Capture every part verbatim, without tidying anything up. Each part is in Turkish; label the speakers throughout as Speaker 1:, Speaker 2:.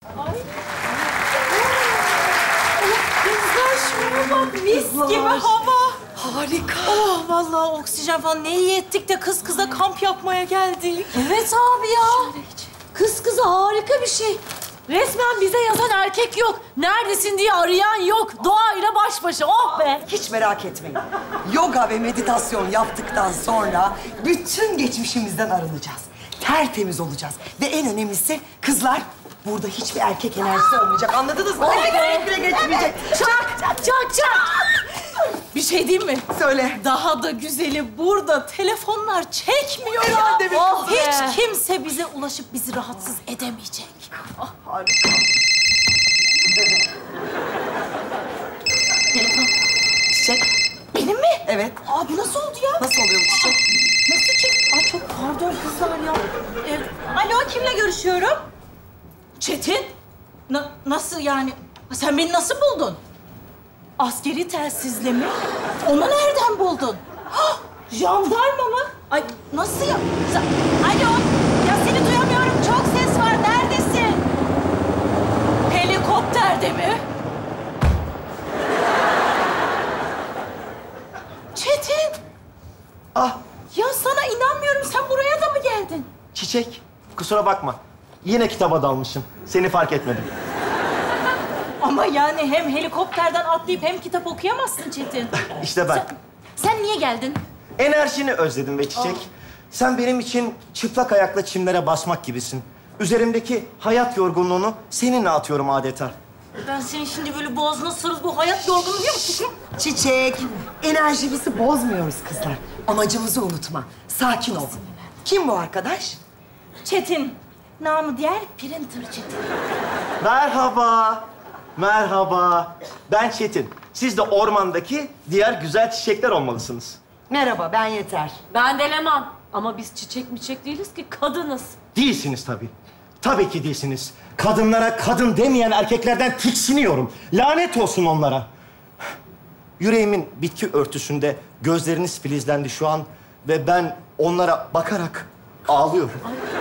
Speaker 1: Ay. Kızlar şuna bak, mis Kızlar. gibi hava.
Speaker 2: Harika.
Speaker 1: Oh vallahi oksijen falan ne iyi ettik de kız kıza kamp yapmaya geldik.
Speaker 2: Evet abi ya. Kız kıza harika bir şey. Resmen bize yazan erkek yok. Neredesin diye arayan yok. Doğayla baş başa. Oh be.
Speaker 3: Hiç merak etmeyin. Yoga ve meditasyon yaptıktan sonra bütün geçmişimizden arınacağız. Tertemiz olacağız. Ve en önemlisi kızlar, burada hiçbir erkek enerjisi olmayacak. Anladınız mı?
Speaker 2: Oh
Speaker 3: Eve
Speaker 2: be.
Speaker 3: gerek bile geçmeyecek.
Speaker 2: Çak, çak, çak, çak.
Speaker 1: Bir şey diyeyim mi?
Speaker 3: Söyle.
Speaker 1: Daha da güzeli burada telefonlar çekmiyor ya.
Speaker 3: Herhalde bir
Speaker 1: Oh,
Speaker 2: kız be.
Speaker 1: hiç kimse bize ulaşıp bizi rahatsız edemeyecek. Oh.
Speaker 3: Harika.
Speaker 1: Telefon.
Speaker 3: Çiçek.
Speaker 1: Benim mi?
Speaker 3: Evet.
Speaker 1: Aa bu nasıl oldu ya?
Speaker 3: Nasıl oluyor bu çiçek?
Speaker 1: Nasıl çek? Ay çok pardon kızlar ya. Ee, alo kimle görüşüyorum? Çetin? Na- nasıl yani? Sen beni nasıl buldun? Askeri telsizle mi? Onu nereden buldun? Hah, jandarma mı? Ay nasıl ya? Sen- Alo? Ya seni duyamıyorum. Çok ses var. Neredesin? Helikopterde mi? Çetin!
Speaker 4: Ah,
Speaker 1: Ya sana inanmıyorum. Sen buraya da mı geldin?
Speaker 4: Çiçek. Kusura bakma. Yine kitaba dalmışım. Seni fark etmedim.
Speaker 1: Ama yani hem helikopterden atlayıp hem kitap okuyamazsın Çetin.
Speaker 4: İşte ben.
Speaker 1: Sen, sen niye geldin?
Speaker 4: Enerjini özledim ve Çiçek. Sen benim için çıplak ayakla çimlere basmak gibisin. Üzerimdeki hayat yorgunluğunu seninle atıyorum adeta.
Speaker 1: Ben senin şimdi böyle boğazına sarıl bu hayat yorgunu diyor musun?
Speaker 3: Çiçek. Enerjimizi bozmuyoruz kızlar. Amacımızı unutma. Sakin ol. Kim bu arkadaş?
Speaker 1: Çetin. Namı diğer Printer Çetin.
Speaker 4: Merhaba. Merhaba. Ben Çetin. Siz de ormandaki diğer güzel çiçekler olmalısınız.
Speaker 3: Merhaba, ben Yeter.
Speaker 2: Ben de Leman. Ama biz çiçek miçek değiliz ki, kadınız.
Speaker 4: Değilsiniz tabii. Tabii ki değilsiniz. Kadınlara kadın demeyen erkeklerden tiksiniyorum. Lanet olsun onlara. Yüreğimin bitki örtüsünde gözleriniz filizlendi şu an ve ben onlara bakarak ağlıyorum.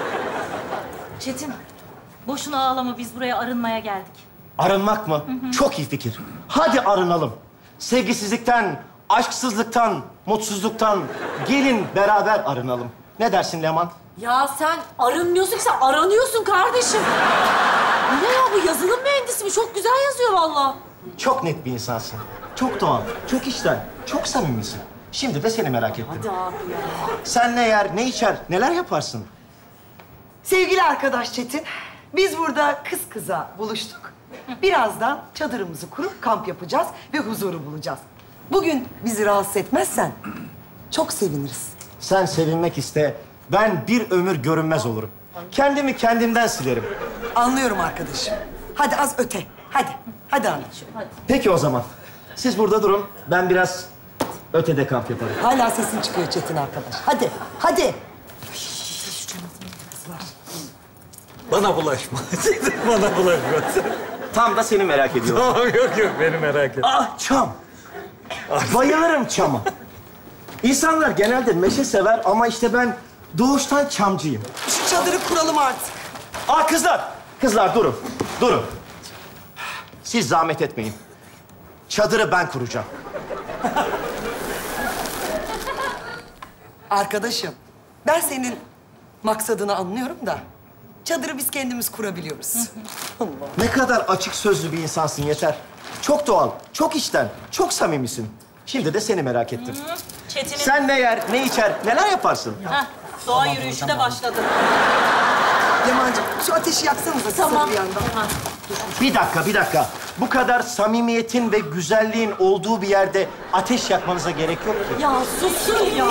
Speaker 1: Çetin. Boşuna ağlama. Biz buraya arınmaya geldik.
Speaker 4: Arınmak mı? Çok iyi fikir. Hadi arınalım. Sevgisizlikten, aşksızlıktan, mutsuzluktan gelin beraber arınalım. Ne dersin Leman?
Speaker 2: Ya sen arınmıyorsun ki, sen aranıyorsun kardeşim. Bu ne ya, bu yazılım mühendisi mi? Çok güzel yazıyor vallahi.
Speaker 4: Çok net bir insansın. Çok doğal, çok içten, çok samimisin. Şimdi de seni merak ettim.
Speaker 2: Hadi abi ya.
Speaker 4: Sen ne yer, ne içer, neler yaparsın?
Speaker 3: Sevgili arkadaş Çetin, biz burada kız kıza buluştuk. Birazdan çadırımızı kurup kamp yapacağız ve huzuru bulacağız. Bugün bizi rahatsız etmezsen çok seviniriz.
Speaker 4: Sen sevinmek iste, ben bir ömür görünmez olurum. Kendimi kendimden silerim.
Speaker 3: Anlıyorum arkadaşım. Hadi az öte. Hadi. Hadi anne.
Speaker 4: Peki o zaman. Siz burada durun, ben biraz ötede kamp yaparım.
Speaker 3: Hala sesin çıkıyor Çetin arkadaş. Hadi. Hadi.
Speaker 5: Bana bulaşma. Bana bulaşma.
Speaker 4: Tam da seni merak ediyorum.
Speaker 5: Tamam, yok yok, beni merak etme.
Speaker 4: Ah, çam. Bayılırım çama. İnsanlar genelde meşe sever ama işte ben doğuştan çamcıyım.
Speaker 3: Şu çadırı kuralım artık.
Speaker 4: Aa kızlar, kızlar durun, durun. Siz zahmet etmeyin. Çadırı ben kuracağım.
Speaker 3: Arkadaşım, ben senin maksadını anlıyorum da çadırı biz kendimiz kurabiliyoruz. Allah.
Speaker 4: Ne kadar açık sözlü bir insansın Yeter. Çok doğal, çok içten, çok samimisin. Şimdi de seni merak ettim.
Speaker 1: Çetin'in...
Speaker 4: Sen ne yer, ne içer, neler yaparsın?
Speaker 1: Heh, doğa yürüyüşü de başladı.
Speaker 3: Yamancığım, şu ateşi yaksanıza
Speaker 1: Tamam.
Speaker 3: bir yandan.
Speaker 4: Bir dakika, bir dakika. Bu kadar samimiyetin ve güzelliğin olduğu bir yerde ateş yakmanıza gerek yok ki.
Speaker 1: Ya susun ya.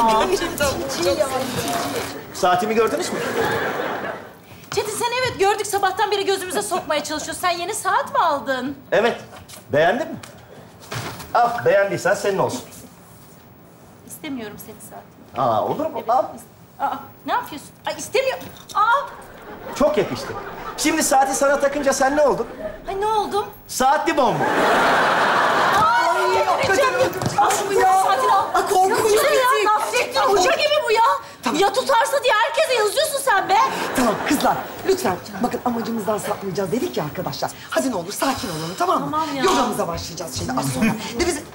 Speaker 4: Saatimi gördünüz mü?
Speaker 1: Çetin sen evet gördük sabahtan beri gözümüze sokmaya çalışıyorsun. Sen yeni saat mi aldın?
Speaker 4: Evet. Beğendin mi? Al, beğendiysen senin olsun.
Speaker 1: İstemiyorum senin saatini.
Speaker 4: Aa, olur mu? Al.
Speaker 1: Aa, ne yapıyorsun? Ay istemiyorum. Aa,
Speaker 4: Çok yakıştı. Şimdi saati sana takınca sen ne oldun?
Speaker 1: ay ne oldum?
Speaker 4: Saatli bomba.
Speaker 1: Ay,
Speaker 3: hakikaten öldüm.
Speaker 1: Al şunu ya. Saatini al.
Speaker 3: Aa, korkunç
Speaker 1: Bu ne
Speaker 3: bir
Speaker 1: ya?
Speaker 3: şey.
Speaker 1: Nasrettin Hoca gibi bu ya.
Speaker 3: Tamam.
Speaker 2: Ya tutarsa diye herkese yazıyorsun sen be.
Speaker 3: Tamam kızlar, lütfen. Bakın amacımızdan sapmayacağız dedik ya arkadaşlar. Hadi ne olur sakin olalım, tamam mı?
Speaker 2: Tamam ya.
Speaker 3: Yogamıza başlayacağız şimdi az sonra. De biz...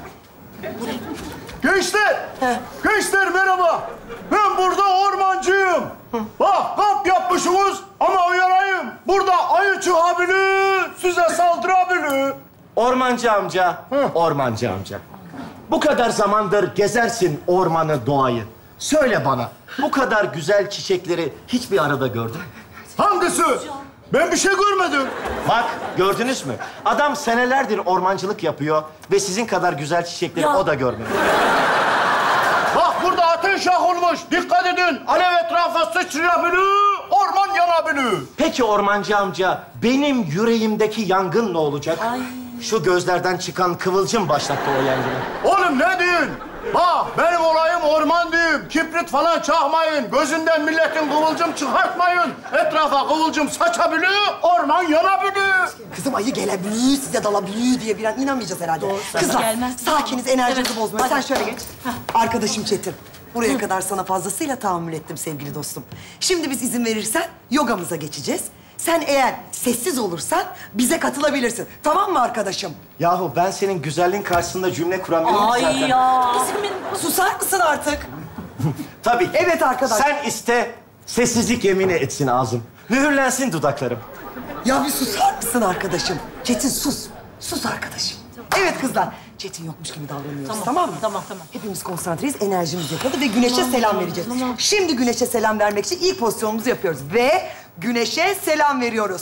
Speaker 6: Gençler! Gençler merhaba! Ben burada ormancıyım. Bak kamp yapmışsınız ama uyarayım. Burada ayı çıkabilir, size saldırabilir.
Speaker 4: Ormancı amca, ormancı amca. Bu kadar zamandır gezersin ormanı, doğayı. Söyle bana, bu kadar güzel çiçekleri hiçbir arada gördün mü?
Speaker 6: Hangisi? Ben bir şey görmedim.
Speaker 4: Bak, gördünüz mü? Adam senelerdir ormancılık yapıyor ve sizin kadar güzel çiçekleri
Speaker 2: Ya.
Speaker 4: o da görmedi.
Speaker 6: Bak burada ateş yakılmış. Dikkat edin. Alev etrafa sıçrayabilir, orman yanabilir.
Speaker 4: Peki ormancı amca, benim yüreğimdeki yangın ne olacak? Şu gözlerden çıkan kıvılcım başlattı o yangını.
Speaker 6: Oğlum ne diyorsun? Bak benim olayım orman diyeyim. Kibrit falan çakmayın. Gözünden milletin kıvılcım çıkartmayın. Etrafa kıvılcım saçabilir, orman yanabilir.
Speaker 3: Kızım ayı gelebilir, size dalabilir diye bir an inanmayacağız herhalde. Kızlar,
Speaker 2: gelmez.
Speaker 3: sakiniz, enerjinizi
Speaker 2: Evet,
Speaker 3: bozmayın. Sen
Speaker 2: hadi.
Speaker 3: şöyle geç. Arkadaşım Çetin. Buraya kadar sana fazlasıyla tahammül ettim sevgili dostum. Şimdi biz izin verirsen yogamıza geçeceğiz. Sen eğer sessiz olursan bize katılabilirsin. Tamam mı arkadaşım?
Speaker 4: Yahu ben senin güzelliğin karşısında cümle kuramıyorum ki
Speaker 2: Ay
Speaker 4: zaten.
Speaker 2: ya.
Speaker 3: Susar mısın artık?
Speaker 4: Tabii.
Speaker 3: Evet arkadaş.
Speaker 4: Sen iste, sessizlik yemini etsin ağzım. Mühürlensin dudaklarım.
Speaker 3: Ya bir susar mısın arkadaşım? Çetin sus. Sus arkadaşım. Evet kızlar. Çetin yokmuş gibi davranıyoruz, tamam, mı?
Speaker 2: Tamam, tamam.
Speaker 3: Hepimiz konsantreyiz, enerjimiz yakaladı ve güneşe selam vereceğiz. Şimdi güneşe selam vermek için ilk pozisyonumuzu yapıyoruz ve güneşe selam veriyoruz.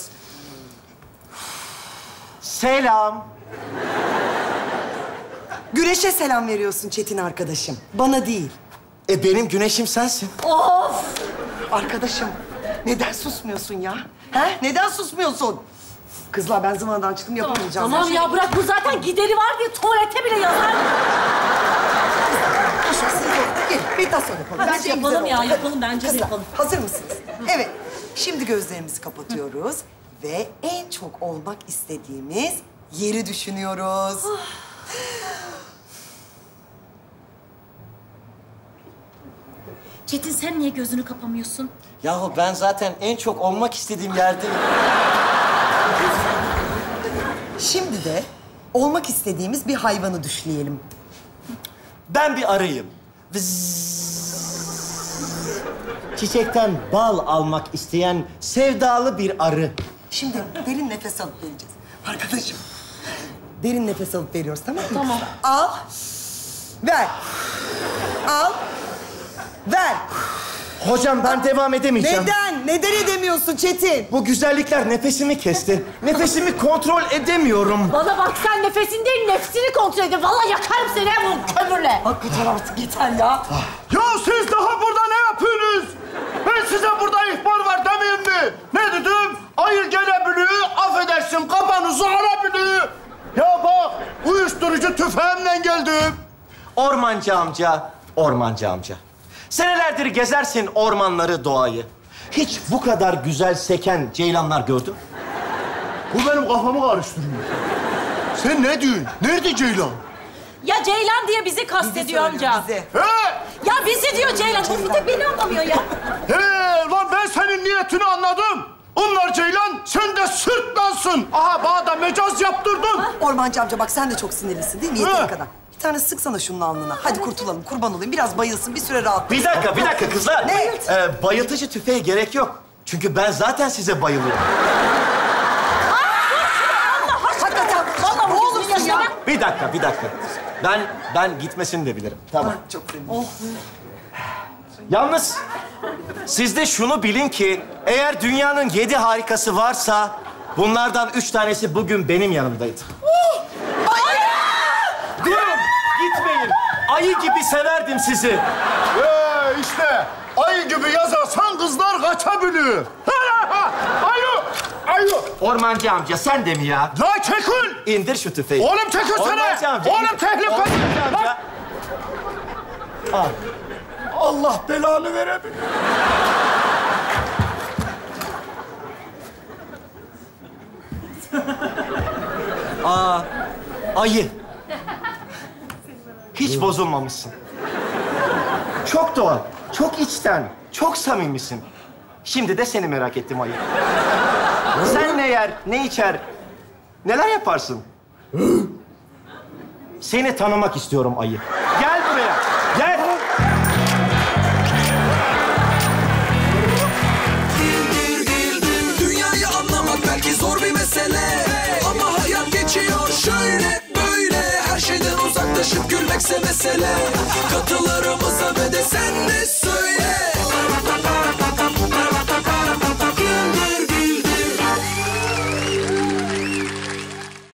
Speaker 4: Selam.
Speaker 3: Güneşe selam veriyorsun Çetin arkadaşım. Bana değil.
Speaker 4: E benim güneşim sensin.
Speaker 2: Of.
Speaker 3: Arkadaşım, neden susmuyorsun ya? He? Neden susmuyorsun? Kızlar ben zamandan çıktım, yapamayacağım.
Speaker 2: Tamam ya bırak bu zaten gideri var diye tuvalete bile yazar.
Speaker 3: Gelin, meditasyon yapalım.
Speaker 2: Hadi
Speaker 3: Bence en
Speaker 2: yapalım
Speaker 3: güzel
Speaker 2: ya,
Speaker 3: oldu.
Speaker 2: yapalım, bence de
Speaker 3: Kızlar,
Speaker 2: yapalım.
Speaker 3: hazır mısınız? Evet. Şimdi gözlerimizi kapatıyoruz ve en çok olmak istediğimiz yeri düşünüyoruz.
Speaker 2: Çetin sen niye gözünü kapamıyorsun?
Speaker 4: Yahu ben zaten en çok olmak istediğim yerdeyim.
Speaker 3: Şimdi de olmak istediğimiz bir hayvanı düşünelim.
Speaker 4: Ben bir arıyım. Vızz. Çiçekten bal almak isteyen sevdalı bir arı.
Speaker 3: Şimdi derin nefes alıp vereceğiz. Arkadaşım, derin nefes alıp veriyoruz, tamam mı?
Speaker 2: Tamam.
Speaker 3: Al, ver. Al, ver.
Speaker 4: Hocam ben devam edemeyeceğim.
Speaker 3: Neden? Neden edemiyorsun Çetin?
Speaker 4: Bu güzellikler nefesimi kesti. Nefesimi kontrol edemiyorum.
Speaker 2: Bana bak sen nefesini değil nefsini kontrol edin. Vallahi yakarım seni bu kömürle.
Speaker 3: Hakikaten artık yeter ya.
Speaker 6: Ya siz daha burada ne yapıyorsunuz? Ben size burada ihbar var demeyeyim mi? Ne dedim? Ayı gelebilir, affedersin kafanızı alabilir. Ya bak, uyuşturucu tüfeğimle geldim.
Speaker 4: Ormancı amca, ormancı amca. Senelerdir gezersin ormanları, doğayı. Hiç bu kadar güzel seken ceylanlar gördün mü?
Speaker 6: Bu benim kafamı karıştırıyor. Sen ne diyorsun? Nerede Ceylan?
Speaker 1: Ya Ceylan diye bizi kastediyor amca.
Speaker 3: Bizi.
Speaker 6: He?
Speaker 1: Ya bizi diyor Ceylan. Bu bir tek beni anlamıyor ya.
Speaker 6: He, lan ben senin niyetini anladım. Onlar Ceylan, sen de sırtlansın. Aha bana da mecaz yaptırdın.
Speaker 3: Ormancı amca bak sen de çok sinirlisin değil mi? Yeteri
Speaker 6: Hı.
Speaker 3: kadar. Bir tane sıksana şunun alnına. Hadi kurtulalım, kurban olayım. Biraz bayılsın, bir süre rahat.
Speaker 4: Bir dakika, bir dakika kızlar.
Speaker 3: Ne?
Speaker 4: Ee, bayıltıcı tüfeğe gerek yok. Çünkü ben zaten size bayılıyorum.
Speaker 3: Hakikaten.
Speaker 1: Vallahi
Speaker 3: ne
Speaker 1: bu
Speaker 3: olursun
Speaker 1: yüzünü
Speaker 3: ya.
Speaker 1: yaşamak-
Speaker 4: Bir dakika, bir dakika. Ben ben gitmesini de bilirim. Tamam.
Speaker 3: Ah, çok sevindim.
Speaker 4: Yalnız siz de şunu bilin ki eğer dünyanın yedi harikası varsa bunlardan üç tanesi bugün benim yanımdaydı. Durun, gitmeyin. Ayı gibi severdim sizi.
Speaker 6: Ee, işte ayı gibi yazarsan kızlar kaçabiliyor. Ayı, ayı.
Speaker 4: Ormancı amca sen de mi ya?
Speaker 6: La çekil.
Speaker 4: İndir şu tüfeği.
Speaker 6: Oğlum çekilsene.
Speaker 4: Ormancı amca.
Speaker 6: Oğlum
Speaker 4: indir.
Speaker 6: tehlike.
Speaker 4: Ormancı amca. Al.
Speaker 6: Allah belanı verebilir.
Speaker 4: Ayı. Hiç bozulmamışsın. Çok doğal. Çok içten, çok samimisin. Şimdi de seni merak ettim ayı. Sen ne yer, ne içer, neler yaparsın? Seni tanımak istiyorum ayı. Gel buraya, gel.
Speaker 7: Dünyayı anlamak belki zor bir mesele, ama hayat geçiyor şöyle böyle. Her şeyden uzaklaşıp gülmekse mesele. Katılır